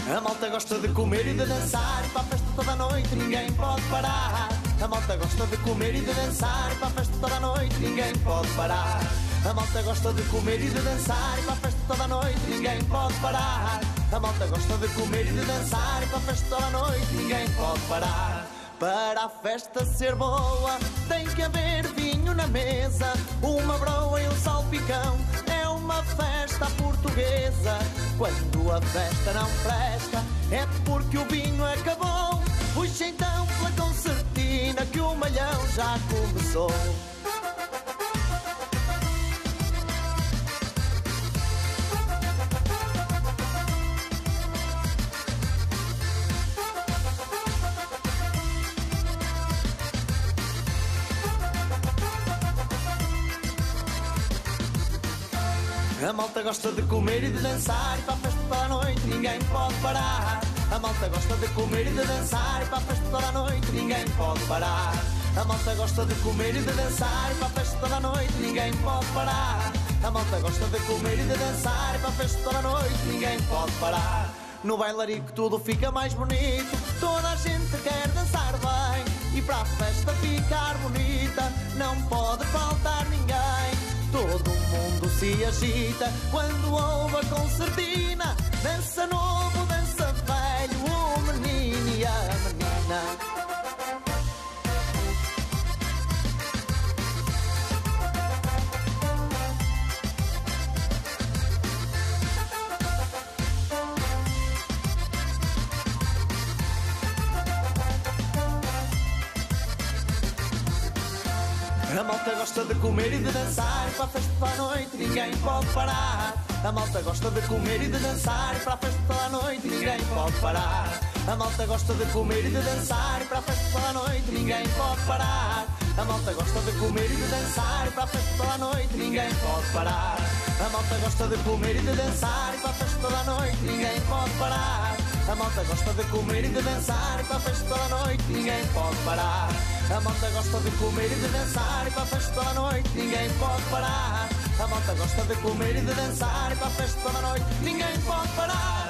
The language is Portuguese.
A malta gosta de comer e de dançar, e para a festa toda a noite ninguém pode parar. A malta gosta de comer e de dançar, e para a festa toda a noite ninguém pode parar. A malta gosta de comer e de dançar, e para a festa toda a noite ninguém pode parar. A malta gosta de comer e de dançar, e para a festa toda a noite ninguém pode parar. Para a festa ser boa, tem que haver vinho na mesa, uma broa e um salpicão. É uma festa portuguesa. Quando a festa não presta, é porque o vinho acabou. Puxa então pela concertina que o malhão já começou. A malta gosta de comer e de dançar, e para a festa toda a noite ninguém pode parar. A malta gosta de comer e de dançar, e para a festa toda a noite ninguém pode parar. A malta gosta de comer e de dançar, e para a festa toda a noite ninguém pode parar. A malta gosta de comer e de dançar, e para a festa toda a noite ninguém pode parar. No bailarico tudo fica mais bonito, toda a gente quer dançar bem, e para a festa ficar bonita não pode faltar ninguém. Todo mundo se agita quando ouve a concertina. Dança novo, dança velho, o menino e a menina. A malta gosta de comer e de dançar, e para a festa toda a noite ninguém pode parar. A malta gosta de comer e de dançar, e para a festa toda a noite ninguém pode parar. A malta gosta de comer e de dançar, e para a festa toda a noite ninguém pode parar. A malta gosta de comer e de dançar, e para a festa toda a noite ninguém pode parar. A malta gosta de comer e de dançar, e para a festa toda a noite ninguém pode parar. A malta gosta de comer e de dançar, e para a festa toda a noite ninguém pode parar. A malta gosta de comer e de dançar, e para a festa toda a noite ninguém pode parar. A malta gosta de comer e de dançar, e para a festa toda a noite ninguém pode parar.